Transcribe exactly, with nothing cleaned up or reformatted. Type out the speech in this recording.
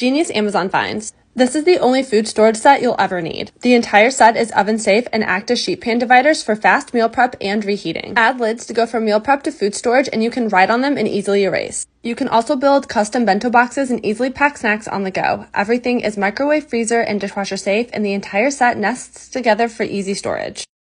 Genius Amazon finds. This is the only food storage set you'll ever need. The entire set is oven safe and act as sheet pan dividers for fast meal prep and reheating. Add lids to go from meal prep to food storage, and you can write on them and easily erase. You can also build custom bento boxes and easily pack snacks on the go. Everything is microwave, freezer, and dishwasher safe, and the entire set nests together for easy storage.